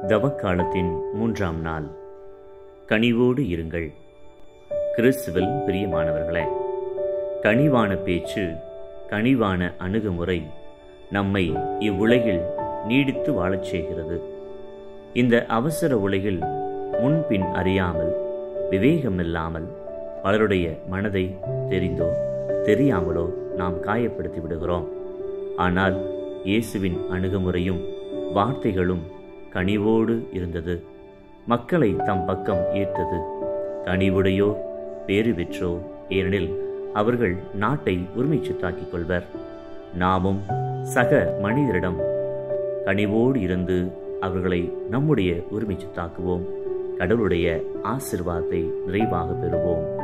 தவக்காலத்தின் 3ஆம் நாள். கனிவோடு இருங்கள். கிறிஸ்துவில் பிரியமானவர்களே, கனிவான பேச்சு, கனிவான அணுகுமுறை நம்மை இவ்வுலகில் நீடித்து வாழச் செய்கிறது. இந்த அவசர உலகில் முன்பின் அறியாமல், விவேகமில்லாமல் பலருடைய மனதை தெரிந்தோ தெரியாமலோ நாம் காயப்படுத்தி விடுகிறோம். ஆனால் இயேசுவின் அணுகுமுறையும் வார்த்தைகளும் கனிவோடு இருந்தது. மக்களை தம் பக்கம் ஈர்த்தது. கனிவுடையோர் பேறு பெற்றோர், ஏனெனில் அவர்கள் நாட்டை உரிமை சொத்தாக்கிக் கொள்வர். நாமும் சக மனிதரிடம் கனிவோடு இருந்து அவர்களை நம்முடைய உரிமை சொத்தாக்குவோம். கடவுளுடைய ஆசீர்வாதத்தை நிறைவாக பெறுவோம்.